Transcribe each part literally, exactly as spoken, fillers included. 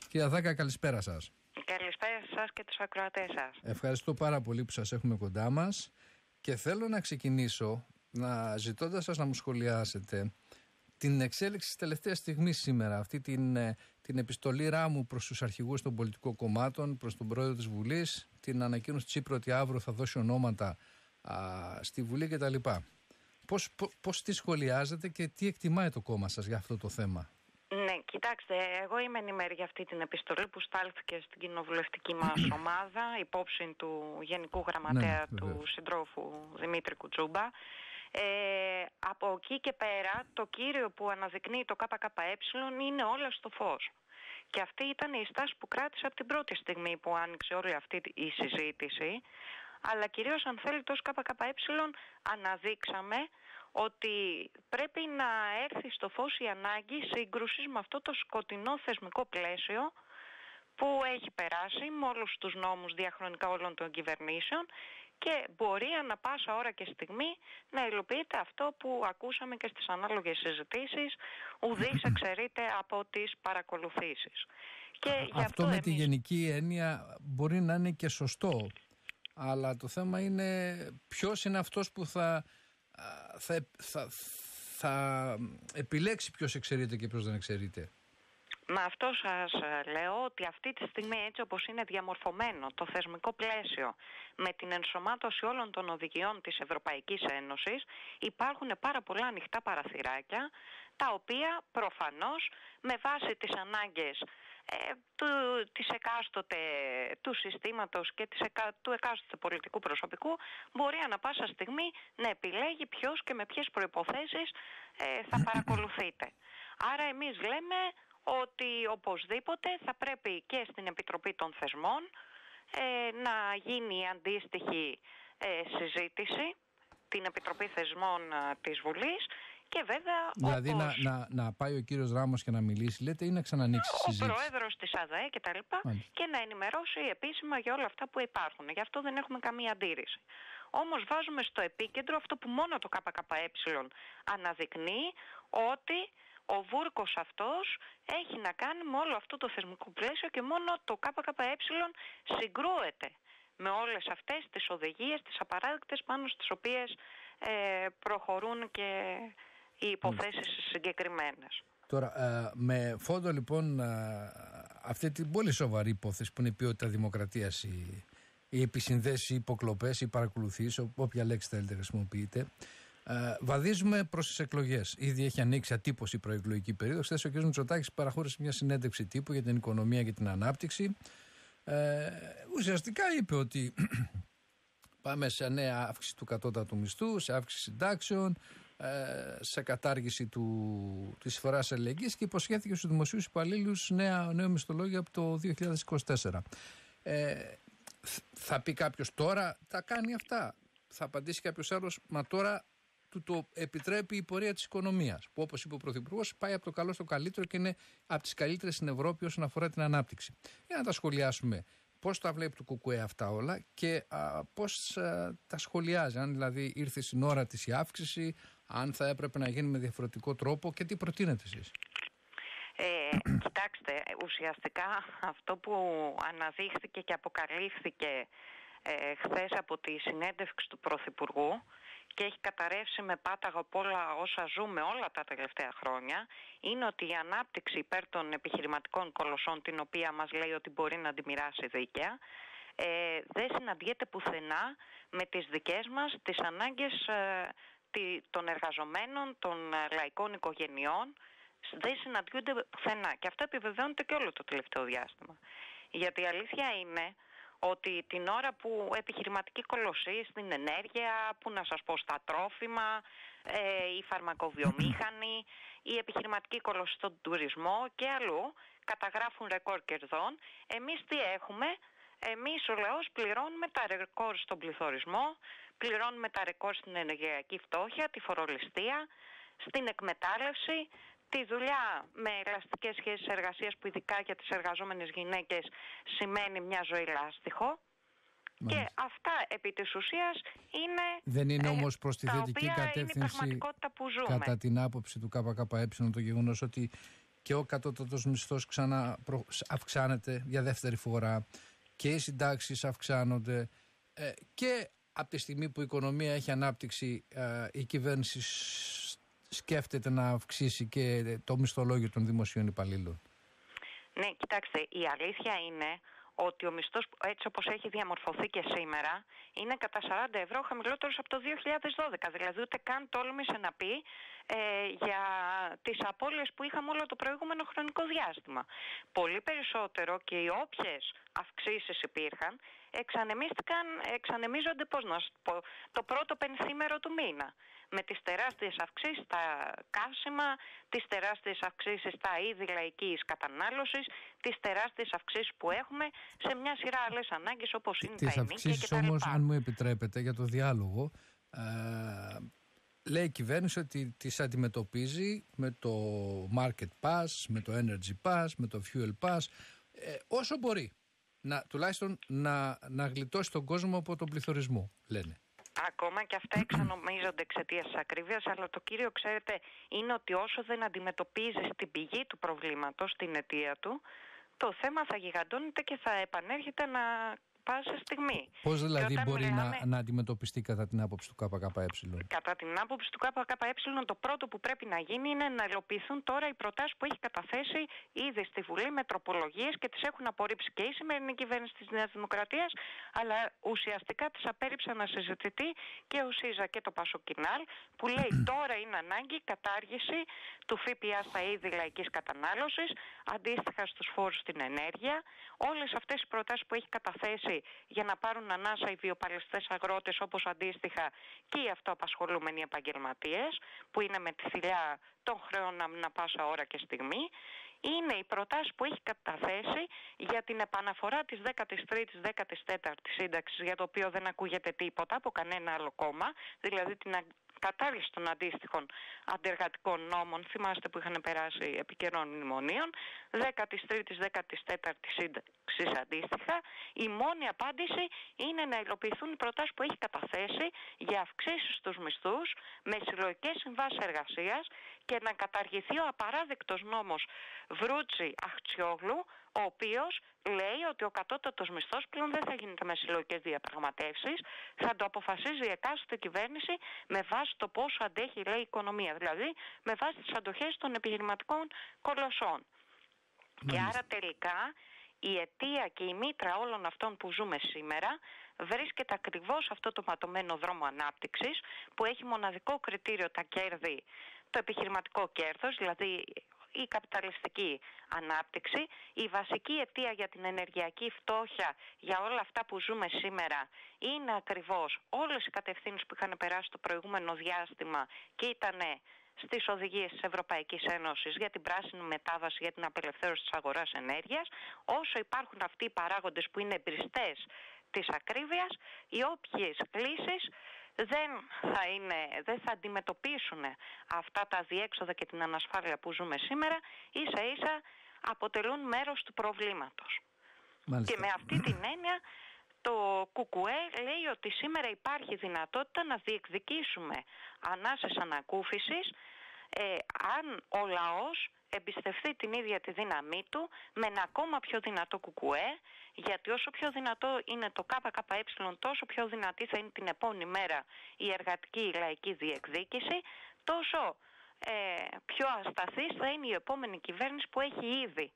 Κυρία Δάκα, καλησπέρα σας. Καλησπέρα σας και τους ακροατές σας. Ευχαριστώ πάρα πολύ που σας έχουμε κοντά μας και θέλω να ξεκινήσω να ζητώντας σας να μου σχολιάσετε την εξέλιξη της τελευταίας στιγμής σήμερα, αυτή την, την επιστολή Ράμου προς τους αρχηγούς των πολιτικών κομμάτων, προς τον πρόεδρο της Βουλής, την ανακοίνωση Τσίπρα ότι αύριο θα δώσει ονόματα α, στη Βουλή κτλ. Πώς, πώς, πώς τη σχολιάζετε και τι εκτιμάει το κόμμα σας για αυτό το θέμα? Ναι, κοιτάξτε, εγώ είμαι ενημέρη για αυτή την επιστολή που στάλθηκε στην κοινοβουλευτική μας ομάδα υπόψη του Γενικού Γραμματέα ναι, του συντρόφου Δημήτρη Κουτσούμπα. Ε, από εκεί και πέρα το κύριο που αναδεικνύει το ΚΚΕ είναι όλα στο φως. Και αυτή ήταν η στάση που κράτησε από την πρώτη στιγμή που άνοιξε όλη αυτή η συζήτηση. Αλλά κυρίως αν θέλετε ως ΚΚΕ αναδείξαμε ότι πρέπει να έρθει στο φως η ανάγκη σύγκρουσης με αυτό το σκοτεινό θεσμικό πλαίσιο που έχει περάσει με όλους τους νόμους διαχρονικά όλων των κυβερνήσεων και μπορεί ανα πάσα ώρα και στιγμή να υλοποιείται αυτό που ακούσαμε και στις ανάλογες συζητήσεις, ουδής εξαιρείται από τις παρακολουθήσεις. Και αυτό, αυτό με εμείς... τη γενική έννοια μπορεί να είναι και σωστό, αλλά το θέμα είναι ποιος είναι αυτός που θα... Θα, θα, θα επιλέξει ποιος εξαιρείται και ποιος δεν εξαιρείται. Με αυτό σας λέω ότι αυτή τη στιγμή έτσι όπως είναι διαμορφωμένο το θεσμικό πλαίσιο με την ενσωμάτωση όλων των οδηγιών της Ευρωπαϊκής Ένωσης υπάρχουν πάρα πολλά ανοιχτά παραθυράκια τα οποία προφανώς με βάση τις ανάγκες ε, του, της εκάστοτε του συστήματος και της εκα, του εκάστοτε πολιτικού προσωπικού μπορεί ανα πάσα στιγμή να επιλέγει ποιος και με ποιες προϋποθέσεις ε, θα παρακολουθείτε. Άρα εμείς λέμε ότι οπωσδήποτε θα πρέπει και στην Επιτροπή των Θεσμών ε, να γίνει αντίστοιχη ε, συζήτηση, την Επιτροπή Θεσμών ε, της Βουλής και βέβαια δηλαδή όπως... να, να, να πάει ο κύριος Ράμος και να μιλήσει λέτε ή να ξανανοίξει ο συζήτηση. Ο πρόεδρος της ΑΔΑΕ και τα λοιπά Μάλιστα. Και να ενημερώσει επίσημα για όλα αυτά που υπάρχουν. Γι' αυτό δεν έχουμε καμία αντίρρηση. Όμως βάζουμε στο επίκεντρο αυτό που μόνο το ΚΚΕ αναδεικνύει, ότι ο βούρκος αυτός έχει να κάνει με όλο αυτό το θεσμικό πλαίσιο και μόνο το ΚΚΕ συγκρούεται με όλες αυτές τις οδηγίες, τις απαράδεκτες πάνω στις οποίες ε, προχωρούν και οι υποθέσεις συγκεκριμένες. Τώρα, ε, με φόντο λοιπόν ε, αυτή την πολύ σοβαρή υπόθεση που είναι η ποιότητα δημοκρατίας, οι, οι επισυνδέσεις, οι υποκλοπές, οι παρακολουθήσεις, όποια λέξη θέλετε χρησιμοποιείτε, ε, βαδίζουμε προς τις εκλογές. Ήδη έχει ανοίξει ατύπωση η προεκλογική περίοδο. Χθες ο κ. Μητσοτάκης παραχώρησε μια συνέντευξη τύπου για την οικονομία και την ανάπτυξη. Ε, ουσιαστικά είπε ότι πάμε σε νέα αύξηση του κατώτατου μισθού, σε αύξηση συντάξεων, σε κατάργηση του, της εισφοράς αλληλεγγύης και υποσχέθηκε στους δημοσίους υπαλλήλους νέα, νέο μισθολόγιο από το δύο χιλιάδες είκοσι τέσσερα. Ε, θα πει κάποιος τώρα τα κάνει αυτά. Θα απαντήσει κάποιος άλλος, μα τώρα του το επιτρέπει η πορεία της οικονομίας, που όπως είπε ο Πρωθυπουργός πάει από το καλό στο καλύτερο και είναι από τις καλύτερες στην Ευρώπη όσον αφορά την ανάπτυξη. Για να τα σχολιάσουμε. Πώς τα βλέπει το ΚΚΕ αυτά όλα και α, πώς α, τα σχολιάζει, αν δηλαδή ήρθε στην ώρα της η αύξηση, αν θα έπρεπε να γίνει με διαφορετικό τρόπο και τι προτείνετε εσείς? Ε, κοιτάξτε, ουσιαστικά αυτό που αναδείχθηκε και αποκαλύφθηκε ε, χθες από τη συνέντευξη του Πρωθυπουργού και έχει καταρρεύσει με πάταγο από όλα όσα ζούμε όλα τα τελευταία χρόνια, είναι ότι η ανάπτυξη υπέρ των επιχειρηματικών κολοσσών, την οποία μας λέει ότι μπορεί να τη μοιράσει δίκαια, ε, δεν συναντιέται πουθενά με τις δικές μας τις ανάγκες ε, των εργαζομένων, των ε, λαϊκών οικογενειών. Δεν συναντιούνται πουθενά. Και αυτό επιβεβαιώνεται και όλο το τελευταίο διάστημα. Γιατί η αλήθεια είναι ότι την ώρα που επιχειρηματική κολοσσή στην ενέργεια, που να σας πω στα τρόφιμα, ε, η φαρμακοβιομήχανη, η επιχειρηματική κολοσσή στον τουρισμό και αλλού καταγράφουν ρεκόρ κερδών, εμείς τι έχουμε? Εμείς ο λαός πληρώνουμε τα ρεκόρ στον πληθωρισμό, πληρώνουμε τα ρεκόρ στην ενεργειακή φτώχεια, τη φορολιστία, στην εκμετάλλευση, τη δουλειά με ελαστικές σχέσεις εργασίας που ειδικά για τις εργαζόμενες γυναίκες σημαίνει μια ζωή λάστιχο. Μάλιστα. Και αυτά επί της ουσίας είναι. Δεν είναι όμως προς τη θετική κατεύθυνση, είναι η πραγματικότητα που ζούμε. Κατά την άποψη του ΚΚΕ, το γεγονός ότι και ο κατώτατος μισθός ξανά προ... αυξάνεται για δεύτερη φορά και οι συντάξεις αυξάνονται ε, και από τη στιγμή που η οικονομία έχει ανάπτυξη ε, η κυβέρνηση σκέφτεται να αυξήσει και το μισθολόγιο των δημοσίων υπαλλήλων. Ναι, κοιτάξτε, η αλήθεια είναι ότι ο μισθός έτσι όπως έχει διαμορφωθεί και σήμερα είναι κατά σαράντα ευρώ χαμηλότερος από το δύο χιλιάδες δώδεκα. Δηλαδή ούτε καν τόλμησε να πει ε, για τις απώλειες που είχαμε όλο το προηγούμενο χρονικό διάστημα. Πολύ περισσότερο και οι όποιες αυξήσεις υπήρχαν εξανεμίστηκαν, εξανεμίζονται πώς να πω, το πρώτο πενθήμερο του μήνα. Με τις τεράστιες αυξήσεις στα καύσιμα, τις τεράστιες αυξήσεις στα είδη λαϊκής κατανάλωσης, τις τεράστιες αυξήσεις που έχουμε σε μια σειρά άλλες ανάγκες όπως είναι τις τα ενίκια και τα λοιπά. Όμως, αν μου επιτρέπετε για το διάλογο, ε, λέει η κυβέρνηση ότι τις αντιμετωπίζει με το Market Pass, με το Energy Pass, με το Fuel Pass, ε, όσο μπορεί. Να, τουλάχιστον να, να γλιτώσει τον κόσμο από τον πληθωρισμό, λένε. Ακόμα και αυτά εξανομίζονται εξαιτίας της ακρίβειας, αλλά το κύριο, ξέρετε, είναι ότι όσο δεν αντιμετωπίζεις την πηγή του προβλήματος, την αιτία του, το θέμα θα γιγαντώνεται και θα επανέρχεται να πάσα στιγμή. Πώς δηλαδή μπορεί μιλάμε... να, να αντιμετωπιστεί κατά την άποψη του ΚΚΕ? Κατά την άποψη του ΚΚΕ, το πρώτο που πρέπει να γίνει είναι να υλοποιηθούν τώρα οι προτάσεις που έχει καταθέσει ήδη στη Βουλή με τροπολογίες και τις έχουν απορρίψει και η σημερινή κυβέρνηση της Νέας Δημοκρατίας, αλλά ουσιαστικά τις απέρριψαν να συζητηθεί και ο ΣΥΖΑ και το Πασοκινάλ, που λέει τώρα είναι ανάγκη κατάργηση του ΦΠΑ στα είδη λαϊκής κατανάλωσης, αντίστοιχα στους φόρους στην ενέργεια. Όλες αυτές οι προτάσεις που έχει καταθέσει για να πάρουν ανάσα οι βιοπαλαιστές αγρότες, όπως αντίστοιχα και οι αυτοαπασχολούμενοι επαγγελματίες, που είναι με τη θηλιά των χρεών ανά πάσα ώρα και στιγμή, είναι οι προτάσεις που έχει καταθέσει για την επαναφορά της δέκατης τρίτης δέκατης τέταρτης σύνταξης, για το οποίο δεν ακούγεται τίποτα από κανένα άλλο κόμμα, δηλαδή την κατάργηση των αντίστοιχων αντεργατικών νόμων, θυμάστε που είχαν περάσει επί καιρών μνημονίων, δέκατης τρίτης δέκατης τέταρτης σύνταξης αντίστοιχα. Η μόνη απάντηση είναι να υλοποιηθούν οι προτάσεις που έχει καταθέσει για αυξήσεις στους μισθούς με συλλογικές συμβάσεις εργασίας και να καταργηθεί ο απαράδεκτος νόμος Βρούτσι-Αχτσιόγλου, ο οποίος λέει ότι ο κατώτατος μισθός πλέον δεν θα γίνεται με συλλογικές διαπραγματεύσεις, θα το αποφασίζει η εκάστοτε κυβέρνηση με βάση το πόσο αντέχει, λέει, η οικονομία, δηλαδή με βάση τις αντοχές των επιχειρηματικών κολοσσών. Mm. Και άρα τελικά η αιτία και η μήτρα όλων αυτών που ζούμε σήμερα βρίσκεται ακριβώς σε αυτό το ματωμένο δρόμο ανάπτυξης, που έχει μοναδικό κριτήριο τα κέρδη, το επιχειρηματικό κέρδος, δηλαδή η καπιταλιστική ανάπτυξη. Η βασική αιτία για την ενεργειακή φτώχεια, για όλα αυτά που ζούμε σήμερα, είναι ακριβώς όλες οι κατευθύνσεις που είχαν περάσει το προηγούμενο διάστημα και ήταν στις οδηγίες της Ευρωπαϊκής Ένωσης για την πράσινη μετάβαση, για την απελευθέρωση της αγοράς ενέργειας. Όσο υπάρχουν αυτοί οι παράγοντες που είναι εμπριστές της ακρίβειας, οι όποιες λύσεις δεν θα, είναι, δεν θα αντιμετωπίσουν αυτά τα διέξοδα και την ανασφάλεια που ζούμε σήμερα, ίσα ίσα αποτελούν μέρος του προβλήματος. Μάλιστα. Και με αυτή την έννοια το ΚΚΕ λέει ότι σήμερα υπάρχει δυνατότητα να διεκδικήσουμε ανάσες ανακούφισης ε, αν ο λαός εμπιστευτεί την ίδια τη δύναμή του με ένα ακόμα πιο δυνατό ΚΚΕ, γιατί όσο πιο δυνατό είναι το ΚΚΕ, τόσο πιο δυνατή θα είναι την επόμενη μέρα η εργατική η λαϊκή διεκδίκηση, τόσο ε, πιο ασταθής θα είναι η επόμενη κυβέρνηση που έχει ήδη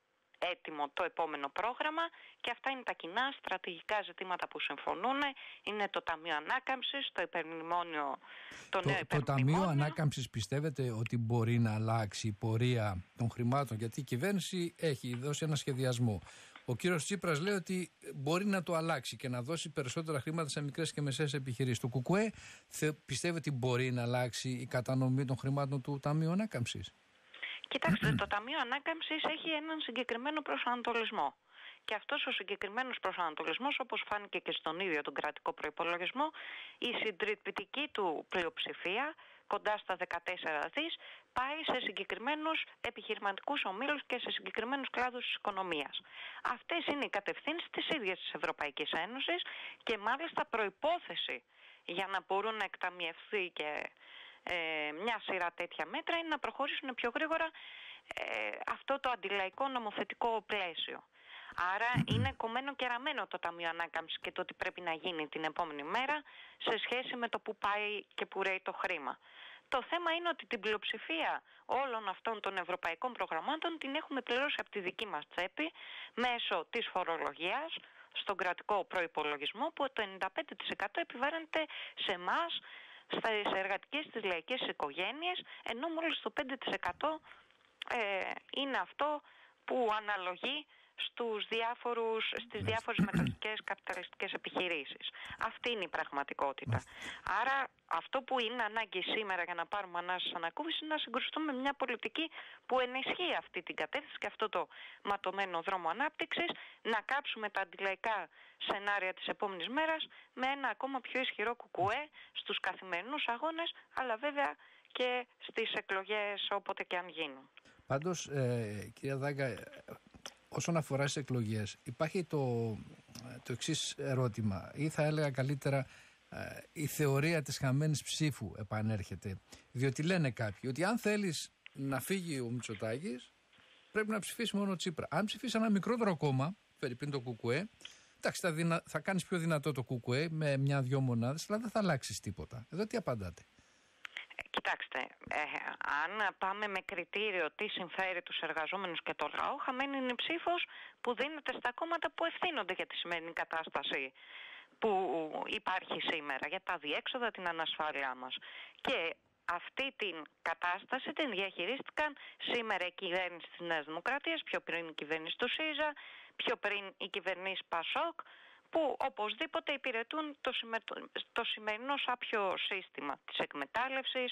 έτοιμο το επόμενο πρόγραμμα, και αυτά είναι τα κοινά στρατηγικά ζητήματα που συμφωνούν. Είναι το Ταμείο Ανάκαμψης, το υπερμνημόνιο, το, το νέο υπερμνημόνιο. Το Ταμείο Ανάκαμψης πιστεύετε ότι μπορεί να αλλάξει η πορεία των χρημάτων? Γιατί η κυβέρνηση έχει δώσει ένα σχεδιασμό. Ο κύριος Τσίπρας λέει ότι μπορεί να το αλλάξει και να δώσει περισσότερα χρήματα σε μικρές και μεσαίες επιχειρήσεις. Το ΚΚΕ πιστεύει ότι μπορεί να αλλάξει η κατανομή των χρημάτων του Ταμείου Ανάκαμψης? Κοιτάξτε, το Ταμείο Ανάκαμψης έχει έναν συγκεκριμένο προσανατολισμό. Και αυτός ο συγκεκριμένος προσανατολισμός, όπως φάνηκε και στον ίδιο τον κρατικό προϋπολογισμό, η συντριπτική του πλειοψηφία, κοντά στα δεκατέσσερα δις, πάει σε συγκεκριμένους επιχειρηματικούς ομίλους και σε συγκεκριμένους κλάδους της οικονομίας. Αυτές είναι οι κατευθύνσεις της ίδιας της Ευρωπαϊκής Ένωσης και μάλιστα προϋπόθεση για να μπορούν να εκταμιευθεί και Ε, μια σειρά τέτοια μέτρα είναι να προχωρήσουν πιο γρήγορα ε, αυτό το αντιλαϊκό νομοθετικό πλαίσιο. Άρα είναι κομμένο και ραμμένο το Ταμείο Ανάκαμψης και το τι πρέπει να γίνει την επόμενη μέρα σε σχέση με το που πάει και που ρέει το χρήμα. Το θέμα είναι ότι την πλειοψηφία όλων αυτών των ευρωπαϊκών προγραμμάτων την έχουμε πληρώσει από τη δική μας τσέπη μέσω της φορολογίας στον κρατικό προϋπολογισμό, που το ενενήντα πέντε τοις εκατό επιβάρυνται σε εμάς, στις εργατικές, στις λαϊκές οικογένειες, ενώ μόλις το πέντε τοις εκατό ε, είναι αυτό που αναλογεί στους διάφορους, στις διάφορες μετοχικές καπιταλιστικές επιχειρήσεις. Αυτή είναι η πραγματικότητα. Άρα αυτό που είναι ανάγκη σήμερα για να πάρουμε ανάσες ανακούφιση είναι να συγκρουστούμε με μια πολιτική που ενισχύει αυτή την κατεύθυνση και αυτό το ματωμένο δρόμο ανάπτυξης, να κάψουμε τα αντιλαϊκά σενάρια της επόμενης μέρας με ένα ακόμα πιο ισχυρό κουκουέ στους καθημερινούς αγώνες, αλλά βέβαια και στις εκλογές όποτε και αν γίνουν. Πάντως, ε, κυρία Δάγκα, όσον αφορά στις εκλογές, υπάρχει το, το εξής ερώτημα, ή θα έλεγα καλύτερα ε, η θεωρία της χαμένης ψήφου επανέρχεται. Διότι λένε κάποιοι ότι αν θέλεις να φύγει ο Μητσοτάκης, πρέπει να ψηφίσει μόνο Τσίπρα. Αν ψηφίσει ένα μικρότερο κόμμα, φερειπίν το Κουκουέ, εντάξει, θα, δυνα, θα κάνεις πιο δυνατό το Κουκουέ με μια-δυο μονάδες, αλλά δεν θα αλλάξεις τίποτα. Εδώ τι απαντάτε? Κοιτάξτε, ε, αν πάμε με κριτήριο τι συμφέρει τους εργαζόμενους και το λαό, χαμένη είναι η ψήφος που δίνεται στα κόμματα που ευθύνονται για τη σημερινή κατάσταση που υπάρχει σήμερα, για τα διέξοδα, την ανασφάλειά μας. Και αυτή την κατάσταση την διαχειρίστηκαν σήμερα η κυβέρνηση της Νέας Δημοκρατίας, πιο πριν η κυβέρνηση του ΣΥΡΙΖΑ, πιο πριν η κυβερνήση ΠΑΣΟΚ, που οπωσδήποτε υπηρετούν το, συμμε... το σημερινό σάπιο σύστημα της εκμετάλλευσης,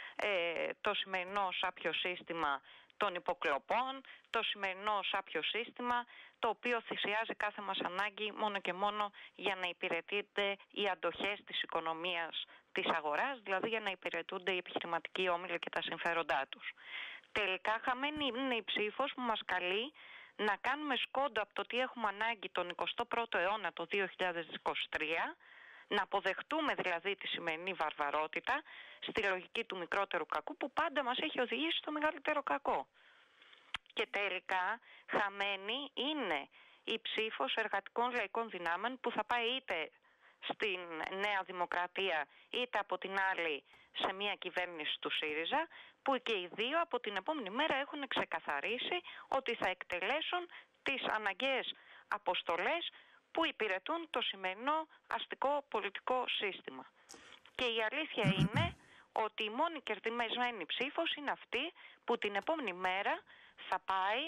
ε, το σημερινό σάπιο σύστημα των υποκλοπών, το σημερινό σάπιο σύστημα το οποίο θυσιάζει κάθε μας ανάγκη μόνο και μόνο για να υπηρετείται οι αντοχές της οικονομίας της αγοράς, δηλαδή για να υπηρετούνται οι επιχειρηματικοί όμιλοι και τα συμφέροντά τους. Τελικά χαμένη είναι η ψήφος που μας καλεί να κάνουμε σκόντο από το τι έχουμε ανάγκη τον εικοστό πρώτο αιώνα το δύο χιλιάδες είκοσι τρία, να αποδεχτούμε δηλαδή τη σημερινή βαρβαρότητα στη λογική του μικρότερου κακού που πάντα μας έχει οδηγήσει στο μεγαλύτερο κακό. Και τελικά χαμένη είναι η ψήφος εργατικών λαϊκών δυνάμεων που θα πάει είτε στην Νέα Δημοκρατία είτε από την άλλη σε μια κυβέρνηση του ΣΥΡΙΖΑ, που και οι δύο από την επόμενη μέρα έχουν ξεκαθαρίσει ότι θα εκτελέσουν τις αναγκαίες αποστολές που υπηρετούν το σημερινό αστικό πολιτικό σύστημα. Και η αλήθεια είναι ότι η μόνη κερδισμένη ψήφος είναι αυτή που την επόμενη μέρα θα πάει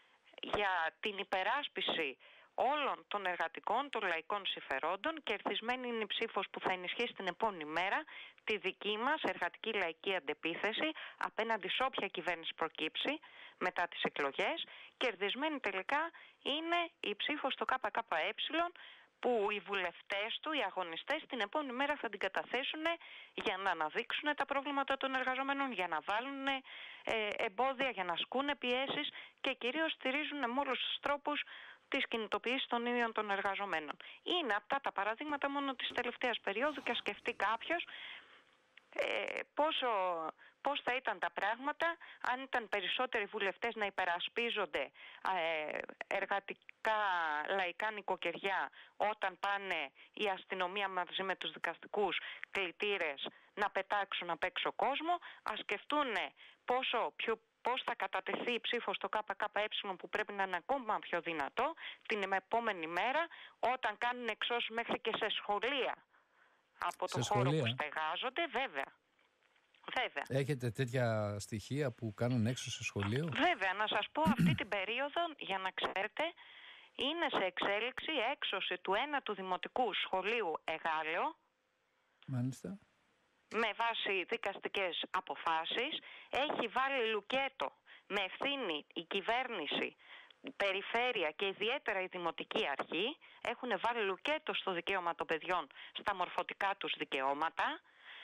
για την υπεράσπιση όλων των εργατικών, των λαϊκών συμφερόντων. Κερδισμένη είναι η ψήφος που θα ενισχύσει την επόμενη μέρα τη δική μας εργατική λαϊκή αντεπίθεση απέναντι σε όποια κυβέρνηση προκύψει μετά τις εκλογές. Κερδισμένη τελικά είναι η ψήφος στο ΚΚΕ που οι βουλευτές του, οι αγωνιστές, την επόμενη μέρα θα την καταθέσουν για να αναδείξουν τα προβλήματα των εργαζομένων, για να βάλουν ε, εμπόδια, για να ασκούν πιέσεις και κυρίως στηρίζουν με όλους τους τρόπους της κινητοποίησης των ίδιων των εργαζομένων. Είναι αυτά τα παραδείγματα μόνο της τελευταίας περίοδου και ας σκεφτεί κάποιος ε, πόσο, πώς θα ήταν τα πράγματα αν ήταν περισσότεροι βουλευτές να υπερασπίζονται ε, εργατικά λαϊκά νοικοκυριά όταν πάνε η αστυνομία μαζί με τους δικαστικούς κλητήρες να πετάξουν απ' έξω κόσμο. Ας σκεφτούν πόσο πιο πώς θα κατατεθεί η ψήφος στο ΚΚΕ που πρέπει να είναι ακόμα πιο δυνατό την επόμενη μέρα όταν κάνουν εξώσεις μέχρι και σε σχολεία από το χώρο που στεγάζονται, βέβαια. Βέβαια. Έχετε τέτοια στοιχεία που κάνουν έξω σε σχολείο? Βέβαια, να σας πω αυτή την περίοδο, για να ξέρετε, είναι σε εξέλιξη έξωση του ένατου δημοτικού σχολείου Εγάλεο. Μάλιστα. Με βάση δικαστικές αποφάσεις, έχει βάλει λουκέτο με ευθύνη η κυβέρνηση, η περιφέρεια και ιδιαίτερα η Δημοτική Αρχή, έχουν βάλει λουκέτο στο δικαίωμα των παιδιών στα μορφωτικά τους δικαιώματα.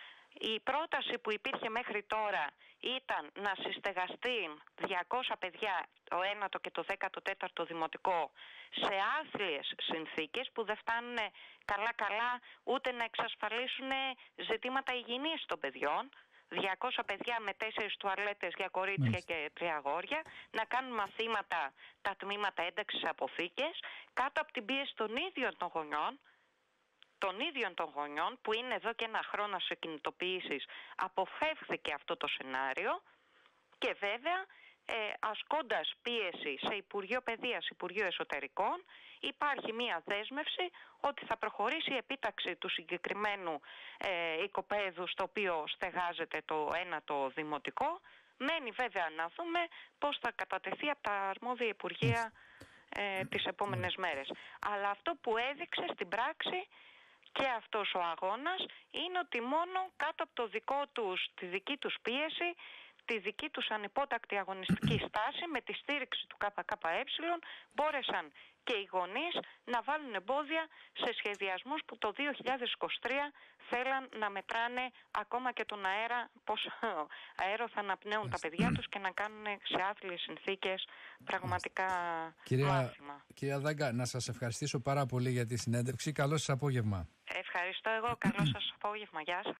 Η πρόταση που υπήρχε μέχρι τώρα ήταν να συστεγαστεί διακόσια παιδιά το ένατο και το δέκατο τέταρτο δημοτικό σε άθλιες συνθήκες που δεν φτάνουν καλά-καλά ούτε να εξασφαλίσουν ζητήματα υγιεινής των παιδιών. διακόσια παιδιά με τέσσερις τουαλέτες για κορίτσια Μάλιστα. και τρία αγόρια, να κάνουν μαθήματα τα τμήματα ένταξης αποθήκες, κάτω από την πίεση των ίδιων των γονιών, των ίδιων των γονιών που είναι εδώ και ένα χρόνο σε κινητοποιήσεις, αποφεύθηκε αυτό το σενάριο και βέβαια ε, ασκώντας πίεση σε Υπουργείο Παιδείας, Υπουργείο Εσωτερικών, υπάρχει μία δέσμευση ότι θα προχωρήσει η επίταξη του συγκεκριμένου ε, οικοπαίδου στο οποίο στεγάζεται το ένα το δημοτικό. Μένει βέβαια να δούμε πώς θα κατατεθεί από τα αρμόδια Υπουργεία ε, τις επόμενες μέρες. Αλλά αυτό που έδειξε στην πράξη και αυτός ο αγώνας είναι ότι μόνο κάτω από το δικό τους, τη δική τους πίεση, τη δική τους ανυπότακτη αγωνιστική στάση με τη στήριξη του ΚΚΕ μπόρεσαν και οι γονείς να βάλουν εμπόδια σε σχεδιασμούς που το δύο χιλιάδες είκοσι τρία θέλαν να μετράνε ακόμα και τον αέρα, πόσο αέρο θα αναπνέουν τα παιδιά τους και να κάνουν σε άθλιες συνθήκες πραγματικά κυρία, μάθημα. Κυρία Δάγκα, να σας ευχαριστήσω πάρα πολύ για τη συνέντευξη. Καλό σας απόγευμα. Ευχαριστώ εγώ. Καλό σας απόγευμα. Γεια σας.